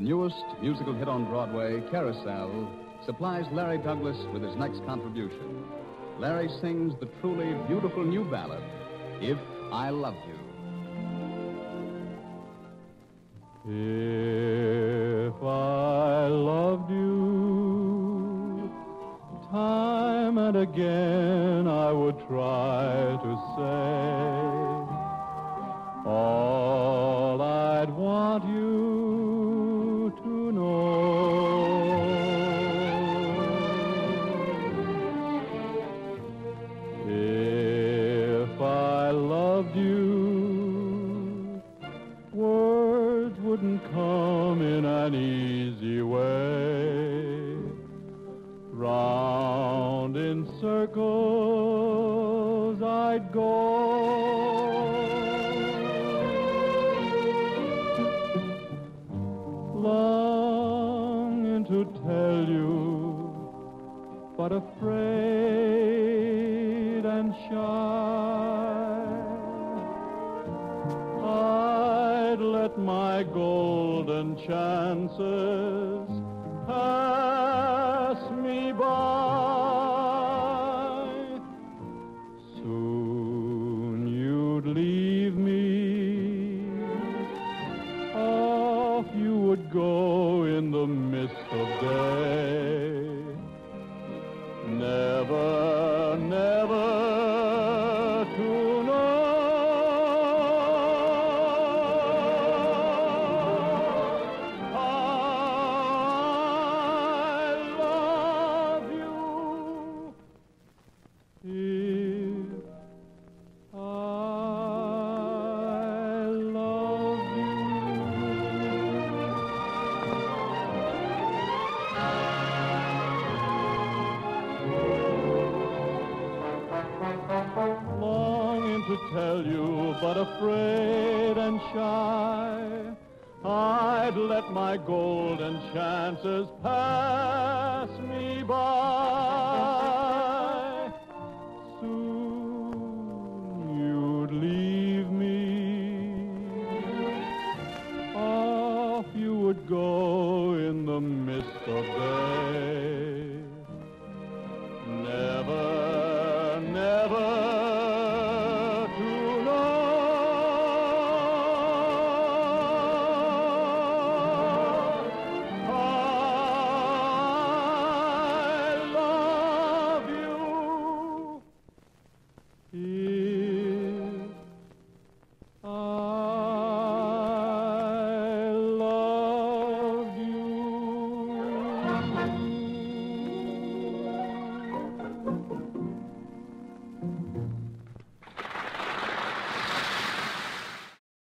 newest musical hit on Broadway, Carousel, supplies Larry Douglas with his next contribution. Larry sings the truly beautiful new ballad, If I Loved You. If I loved you, time and again I would try to say all I'd want you to know. If I loved you, words wouldn't come in an easy way. Round in circles I'd go. Longing to tell you, but afraid and shy. I'd let my golden chances pass me by. Soon you'd leave me, off you would go in the mist of day. Never, never to know. To tell you, but afraid and shy, I'd let my golden chances pass me by.